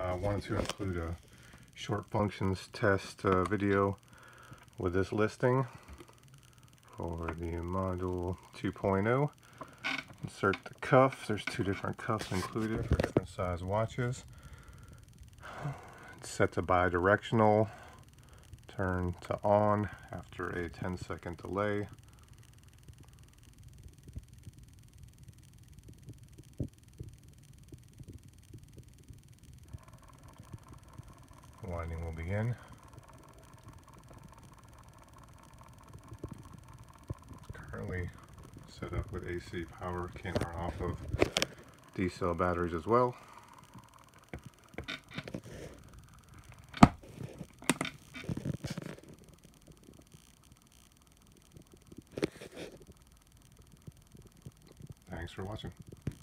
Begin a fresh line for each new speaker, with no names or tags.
I wanted to include a short functions test video with this listing for the module 2.0. Insert the cuff. There's two different cuffs included for different size watches. It's set to bidirectional. Turn to on after a 10-second delay. Winding will begin. Currently set up with AC power, can run off of D-cell batteries as well. Thanks for watching.